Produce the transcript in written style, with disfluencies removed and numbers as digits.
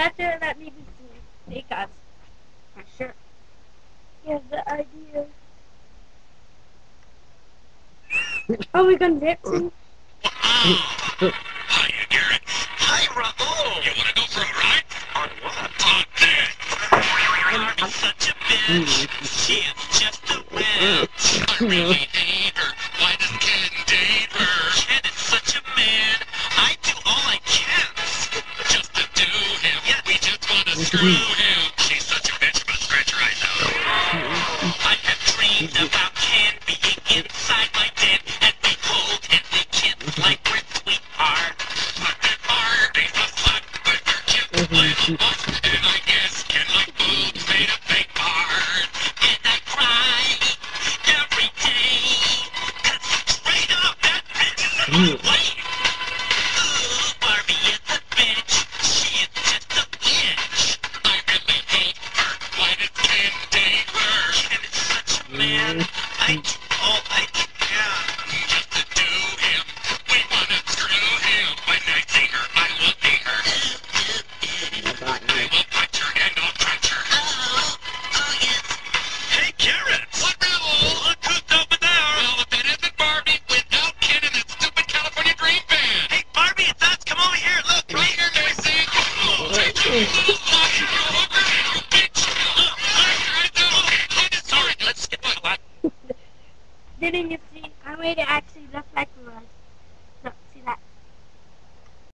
better that maybe take us. For sure. Yeah, the idea. Oh, we can dip too. Hiya, Garrett. Hi, Raul. You want to go for a ride? On what? On this. Barbie's such a bitch. She's just a witch. I really hate her. Why does Ken date her? Ken is such a man. I do all I can. Just to do him. Yeah. We just want to screw him. She's such a bitch, but scratch her eyes out. I have dreamed about Ken being inside my den and behold, and they can't like we're sweetheart. But they're Barbie, the fuck, but they're cute little